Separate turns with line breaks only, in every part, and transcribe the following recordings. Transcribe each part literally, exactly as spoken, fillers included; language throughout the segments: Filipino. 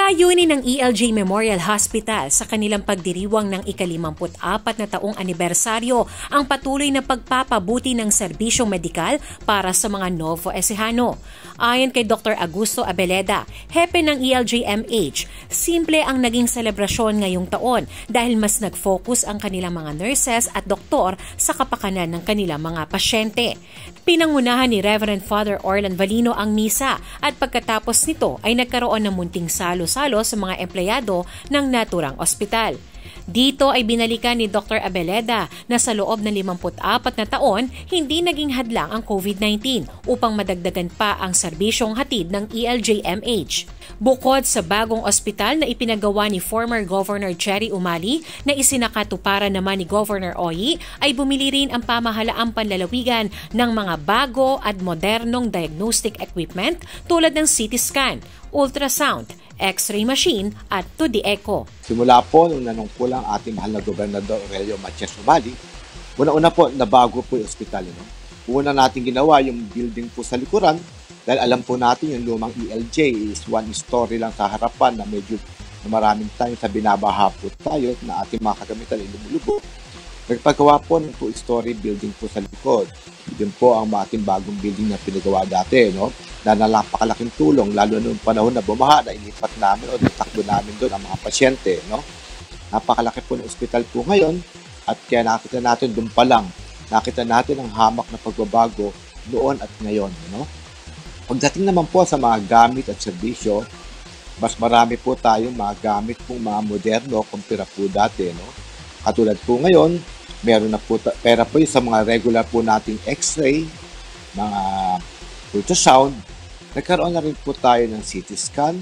Layunin ng E L J Memorial Hospital sa kanilang pagdiriwang ng ikalimamput apat na taong anibersaryo ang patuloy na pagpapabuti ng serbisyong medikal para sa mga Nuevo Ecijano. Ayon kay Doctor Augusto Abeleda, hepe ng E L J M H, simple ang naging selebrasyon ngayong taon dahil mas nag-focus ang kanilang mga nurses at doktor sa kapakanan ng kanilang mga pasyente. Pinangunahan ni Reverend Father Orlan Valino ang misa at pagkatapos nito ay nagkaroon ng munting salo-salo sa mga empleyado ng naturang ospital. Dito ay binalikan ni Doctor Abeleda na sa loob ng limamput apat na taon, hindi naging hadlang ang COVID nineteen upang madagdagan pa ang serbisyong hatid ng E L J M H. Bukod sa bagong ospital na ipinagawa ni former Governor Cherry Umali na isinakatuparan naman ni Governor Oyi, ay bumili rin ang pamahalaang panlalawigan ng mga bago at modernong diagnostic equipment tulad ng C T scan, ultrasound, X-ray machine at two D echo.
Simula po nung nanungkulang ating mahal na Gobernador Aurelio Matias Umali, una-una po nabago po yung ospital. No? Una natin ginawa yung building po sa likuran dahil alam po natin yung lumang E L J is one story lang sa harapan na medyo na maraming time sa binabaha po tayo na ating mga kagamitan ay lumulubo. Nagpagawa po ng two-story building po sa likod. Yun po ang ating bagong building na pinagawa dati, no? Na napakalaking tulong, lalo noong panahon na bumaha, na ilipat namin o natakbo namin doon ang mga pasyente, no? Napakalaki po ng ospital po ngayon at kaya nakita natin doon pa lang, nakita natin ang hamak na pagbabago noon at ngayon, no? Pagdating naman po sa mga gamit at serbisyo, mas marami po tayong mga gamit pong mga moderno kumpara po dati, no? Katulad po ngayon, meron na po, pera po sa mga regular po nating X-ray, mga ultrasound, nagkaroon na rin po tayo ng C T scan,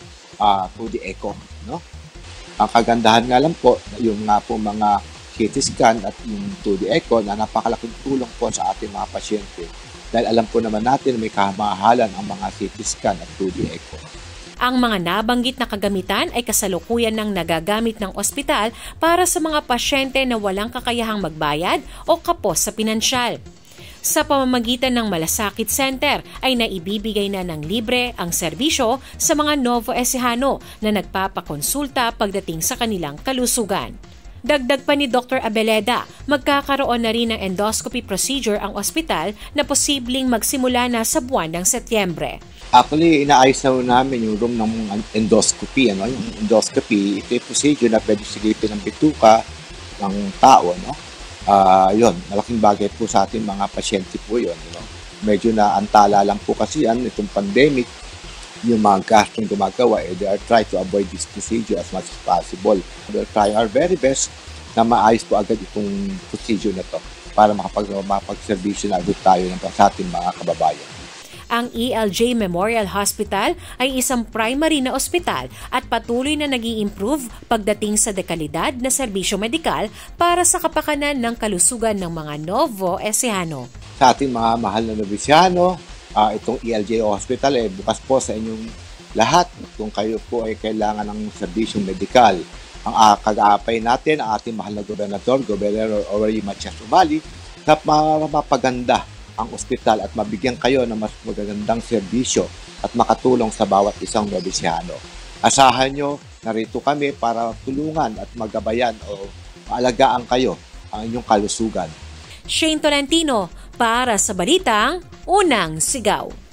uh, two D echo, no? Ang kagandahan nga lang po, yung nga po mga C T scan at yung two D echo na napakalaking tulong po sa ating mga pasyente. Dahil alam po naman natin may kamahalan ang mga C T scan at two D echo.
Ang mga nabanggit na kagamitan ay kasalukuyan ng nagagamit ng ospital para sa mga pasyente na walang kakayahang magbayad o kapos sa pinansyal. Sa pamamagitan ng Malasakit Center ay naibibigay na ng libre ang serbisyo sa mga Nuevo Ecijano na nagpapakonsulta pagdating sa kanilang kalusugan. Dagdag pa ni Doctor Abeleda, magkakaroon na rin ng endoscopy procedure ang ospital na posibleng magsimula na sa buwan ng Setyembre.
Actually, inaayos na namin yung room ng endoscopy. Ano? Yung endoscopy, ito yung procedure na pwede silipin ng bituka ng tao. No? Uh, yun, malaking bagay po sa ating mga pasyente po yun. You know? Medyo na antala lang po kasi yan, itong pandemic, yung mga gastong gumagawa, eh, they are trying to avoid this procedure as much as possible. We'll try our very best na maayos po agad itong procedure na to para makapag, makapag-servisyo na agad tayo ng sa ating mga kababayan.
Ang E L J Memorial Hospital ay isang primary na ospital at patuloy na nag-i-improve pagdating sa dekalidad na serbisyo medikal para sa kapakanan ng kalusugan ng mga Nuevo Ecijano.
Sa ating mga mahal na Nuevo Ecijano, uh, itong E L J Hospital ay eh, bukas po sa inyong lahat kung kayo po ay kailangan ng serbisyong medikal. Ang uh, kag-aapay natin, ang ating mahal na Gobernador, Gobernador Aurelio Matias Umali, na mapaganda ang ospital at mabigyan kayo ng mas magagandang serbisyo at makatulong sa bawat isang Nuevo Ecijano. Asahan nyo, narito kami para tulungan at magabayan o maalagaan kayo ang inyong kalusugan.
Shane Tolentino para sa Balitang Unang Sigaw.